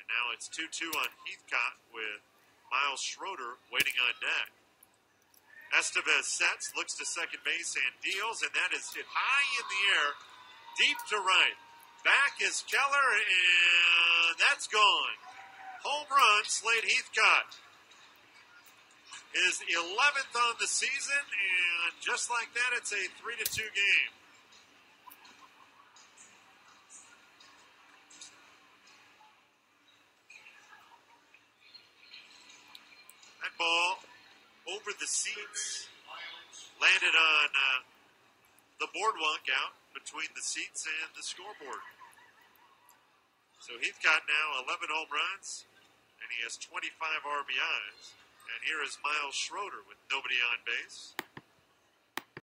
And now it's 2-2 on Heathcott with Miles Schroeder waiting on deck. Estevez sets, looks to second base and deals, and that is hit high in the air, deep to right. Back is Keller, and that's gone. Home run, Slade Heathcott. His 11th on the season, and just like that, it's a 3-2 game. That ball over the seats, landed on the boardwalk out between the seats and the scoreboard. So Heathcott now 11 home runs, and he has 25 RBIs. And here is Miles Schroeder with nobody on base.